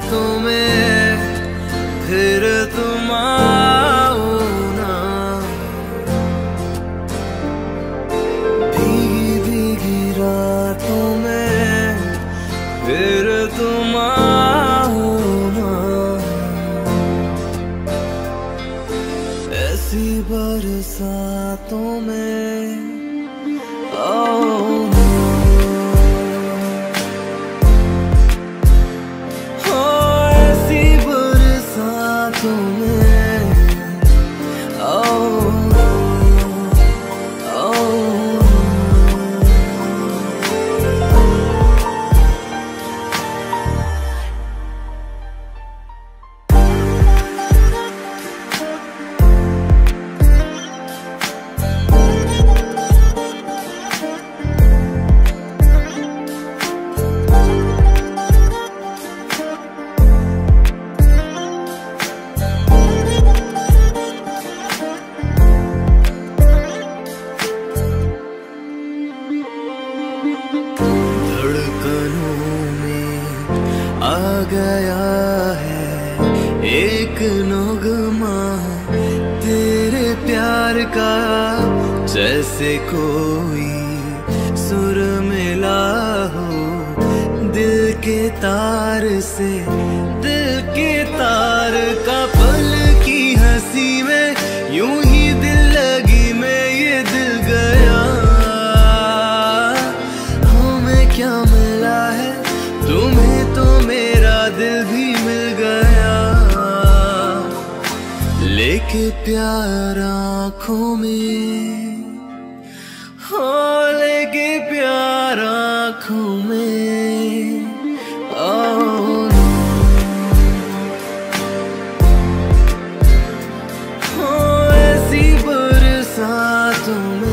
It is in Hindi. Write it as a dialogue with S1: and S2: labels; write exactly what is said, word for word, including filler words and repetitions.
S1: रातों में फिर तुम आओ ना। भीगी भीगी रातों में फिर तुम आओ ना। ऐसी बरसातों में आओ ना। हो ऐसी बरसातों में आओ ना, आओ आ गया है एक नगमा तेरे प्यार का, जैसे कोई सुर मिला हो दिल के तार से। दिल के तार का पल की हंसी में यूं ही दिल लगी में ये दिल गया। हमें क्या मिला है तुम्हें तो मेरा दिल भी मिल गया। लेके प्यार आँखों में, हो लेके प्यार आँखों में आओ ना। हो ऐसी बरसातों में